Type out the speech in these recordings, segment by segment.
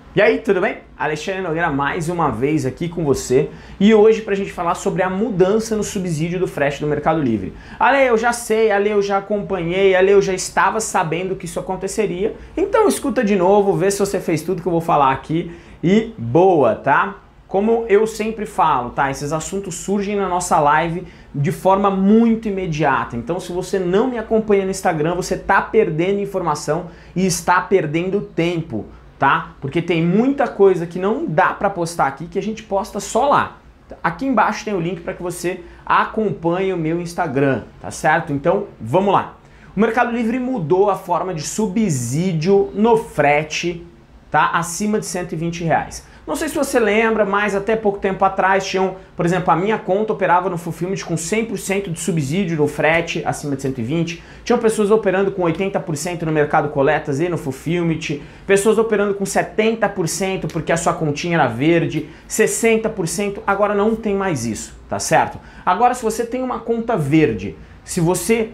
E aí, tudo bem? Alexandre Nogueira mais uma vez aqui com você e hoje pra gente falar sobre a mudança no subsídio do frete do Mercado Livre. Ale, eu já sei, Ale, eu já acompanhei, Ale, eu já estava sabendo que isso aconteceria, então escuta de novo, vê se você fez tudo que eu vou falar aqui e boa, tá? Como eu sempre falo, tá? Esses assuntos surgem na nossa live de forma muito imediata, então se você não me acompanha no Instagram, você tá perdendo informação e está perdendo tempo. Tá? Porque tem muita coisa que não dá para postar aqui que a gente posta só lá. Aqui embaixo tem o link para que você acompanhe o meu Instagram, tá certo? Então, vamos lá. O Mercado Livre mudou a forma de subsídio no frete, tá? Acima de R$120. Não sei se você lembra, mas até pouco tempo atrás tinham, por exemplo, a minha conta operava no Fulfillment com 100% de subsídio no frete acima de 120. Tinham pessoas operando com 80% no Mercado Coletas e no Fulfillment, pessoas operando com 70% porque a sua continha era verde, 60%, agora não tem mais isso, tá certo? Agora se você tem uma conta verde, se você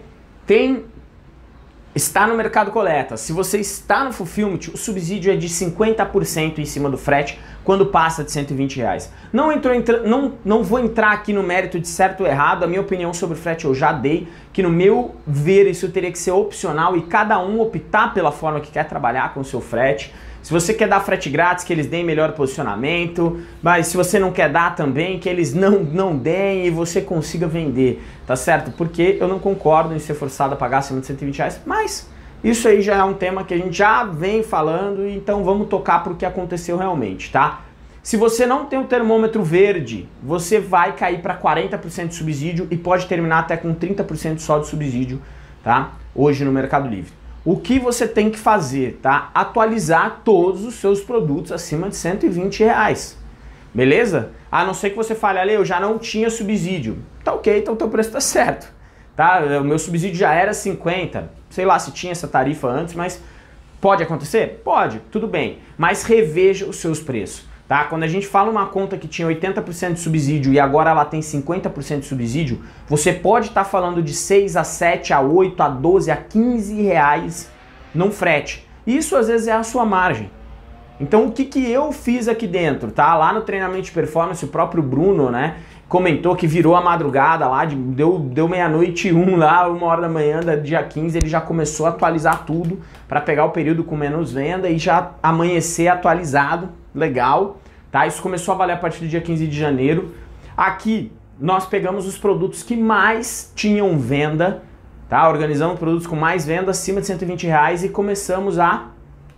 está no Mercado Coleta, se você está no Fulfillment, o subsídio é de 50% em cima do frete quando passa de R$120. Não vou entrar aqui no mérito de certo ou errado, a minha opinião sobre o frete eu já dei, que no meu ver isso teria que ser opcional e cada um optar pela forma que quer trabalhar com o seu frete. Se você quer dar frete grátis, que eles deem melhor posicionamento, mas se você não quer dar também, que eles não deem e você consiga vender, tá certo? Porque eu não concordo em ser forçado a pagar acima de R$120, mas isso aí já é um tema que a gente já vem falando, então vamos tocar para o que aconteceu realmente, tá? Se você não tem o termômetro verde, você vai cair para 40% de subsídio e pode terminar até com 30% só de subsídio, tá? Hoje no Mercado Livre. O que você tem que fazer, tá? Atualizar todos os seus produtos acima de R$120, beleza? A não ser que você fale, Ale, eu já não tinha subsídio. Tá ok, então o teu preço tá certo, tá? O meu subsídio já era 50, sei lá se tinha essa tarifa antes, mas pode acontecer? Pode, tudo bem, mas reveja os seus preços. Tá? Quando a gente fala uma conta que tinha 80% de subsídio e agora ela tem 50% de subsídio, você pode estar falando de 6 a 7 a 8 a 12 a 15 reais num frete. Isso às vezes é a sua margem. Então o que eu fiz aqui dentro, tá? Lá no treinamento de performance, o próprio Bruno, né, comentou que virou a madrugada lá, deu meia-noite e lá, 1h da manhã, dia 15, ele já começou a atualizar tudo para pegar o período com menos venda e já amanhecer atualizado, legal, tá? Isso começou a valer a partir do dia 15 de janeiro. Aqui nós pegamos os produtos que mais tinham venda, tá? Organizamos produtos com mais venda acima de R$120 e começamos a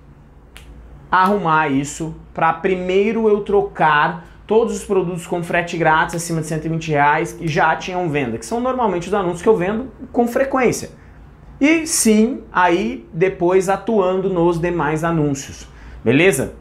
arrumar isso para primeiro eu trocar todos os produtos com frete grátis acima de R$120 que já tinham venda, que são normalmente os anúncios que eu vendo com frequência. E sim, aí depois atuando nos demais anúncios, beleza?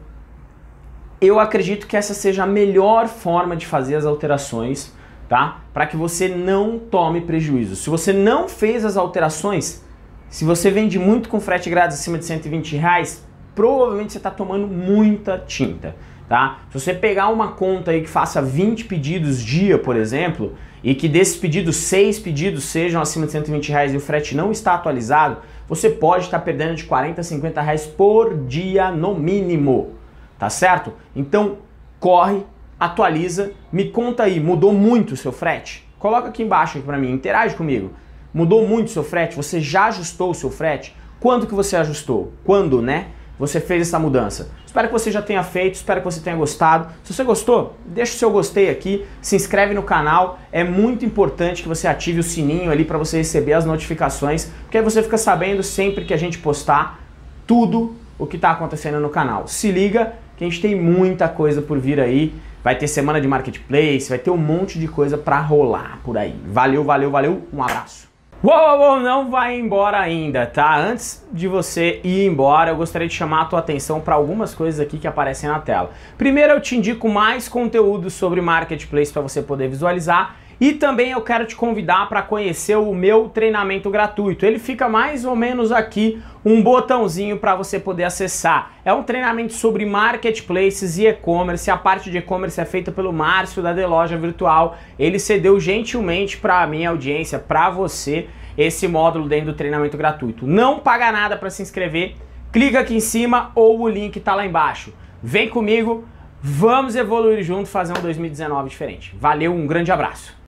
Eu acredito que essa seja a melhor forma de fazer as alterações, tá? Para que você não tome prejuízo. Se você não fez as alterações, se você vende muito com frete grátis acima de R$120, provavelmente você está tomando muita tinta, tá? Se você pegar uma conta aí que faça 20 pedidos dia, por exemplo, e que desses pedidos, 6 pedidos sejam acima de R$120 e o frete não está atualizado, você pode estar perdendo de R$40 a R$50 por dia no mínimo, tá certo? Então corre, atualiza, me conta aí, mudou muito o seu frete? Coloca aqui embaixo aqui para mim, interage comigo. Mudou muito o seu frete? Você já ajustou o seu frete? Quando que você ajustou? Quando, né? Você fez essa mudança. Espero que você já tenha feito, espero que você tenha gostado. Se você gostou, deixa o seu gostei aqui, se inscreve no canal. É muito importante que você ative o sininho ali para você receber as notificações, porque aí você fica sabendo sempre que a gente postar tudo o que está acontecendo no canal. Se liga que a gente tem muita coisa por vir aí. Vai ter semana de marketplace, vai ter um monte de coisa para rolar por aí. Valeu, valeu, valeu. Um abraço. Uou, não vai embora ainda, tá? Antes de você ir embora, eu gostaria de chamar a tua atenção para algumas coisas aqui que aparecem na tela. Primeiro, eu te indico mais conteúdo sobre marketplace para você poder visualizar. E também eu quero te convidar para conhecer o meu treinamento gratuito. Ele fica mais ou menos aqui, um botãozinho para você poder acessar. É um treinamento sobre marketplaces e e-commerce. A parte de e-commerce é feita pelo Márcio da The Loja Virtual. Ele cedeu gentilmente para a minha audiência, para você, esse módulo dentro do treinamento gratuito. Não paga nada para se inscrever. Clica aqui em cima ou o link está lá embaixo. Vem comigo, vamos evoluir junto, fazer um 2019 diferente. Valeu, um grande abraço.